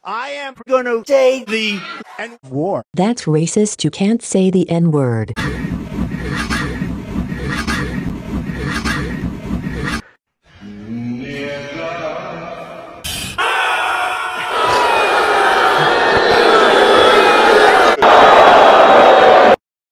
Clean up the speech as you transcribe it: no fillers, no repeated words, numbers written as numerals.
I am gonna say the N-word. That's racist. You can't say the N-word.